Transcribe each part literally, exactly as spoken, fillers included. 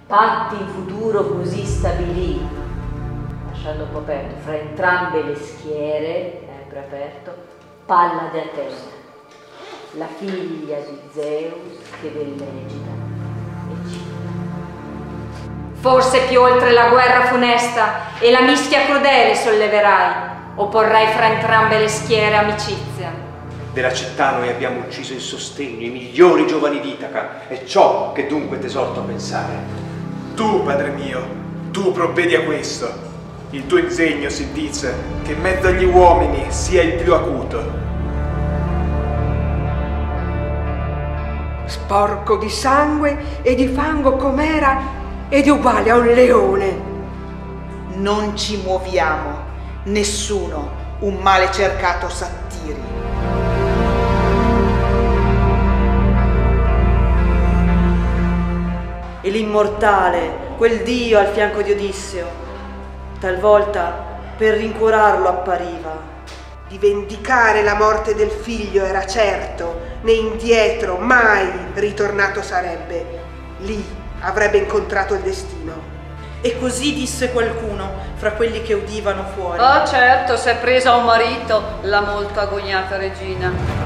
Patti in futuro così stabilì, lasciando un po' aperto, fra entrambe le schiere, sempre aperto, Pallade Atena, la figlia di Zeus che vellegita e cita. Forse più oltre la guerra funesta e la mischia crudele solleverai, o porrai fra entrambe le schiere amicizia. Della città noi abbiamo ucciso il sostegno, i migliori giovani d'Itaca, è ciò che dunque t'esorto a pensare. Tu, padre mio, tu provvedi a questo. Il tuo ingegno si dice che in mezzo agli uomini sia il più acuto. Sporco di sangue e di fango com'era ed uguale a un leone. Non ci muoviamo, nessuno un male cercato s'attiri. E l'immortale, quel dio al fianco di Odisseo, talvolta per rincuorarlo appariva. Di vendicare la morte del figlio era certo, né indietro mai ritornato sarebbe. Lì avrebbe incontrato il destino. E così disse qualcuno fra quelli che udivano fuori. Ah, certo, s'è presa un marito la molto agognata regina.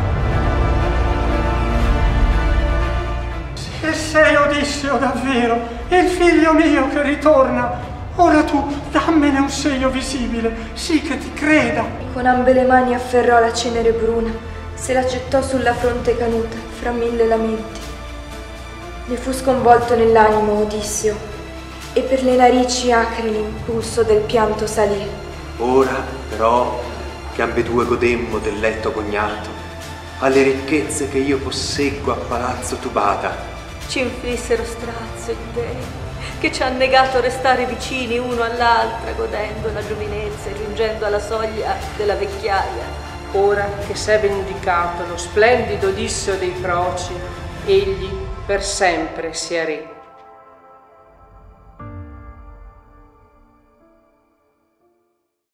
Se sei Odisseo davvero, e il figlio mio che ritorna, ora tu dammene un segno visibile, sì che ti creda. Con ambe le mani afferrò la cenere bruna, se la gettò sulla fronte canuta, fra mille lamenti. Ne fu sconvolto nell'animo Odisseo, e per le narici acri l'impulso del pianto salì. Ora, però, che ambedue godemmo del letto cognato, alle ricchezze che io posseggo a palazzo Tubata, ci inflissero strazio i dei, che ci han negato restare vicini uno all'altra, godendo la giovinezza e giungendo alla soglia della vecchiaia. Ora che s'è vendicato lo splendido Odisseo dei Proci, egli per sempre sia re.